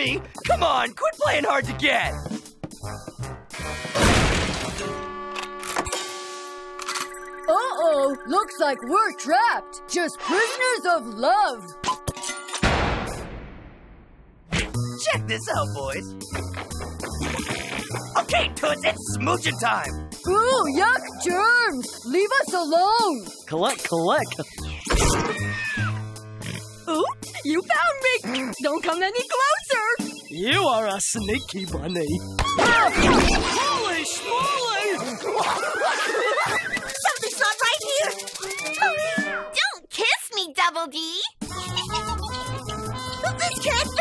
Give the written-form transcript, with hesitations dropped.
me! Come on, quit playing hard to get! Uh-oh, looks like we're trapped. Just prisoners of love. Check this out, boys. Okay, Toots, it's smooching time. Ooh, yuck, germs. Leave us alone. Collect. Oops, you found me. Don't come any closer. You are a sneaky bunny. Holy schmoly! Something's not right here. Don't kiss me, Double D. This can't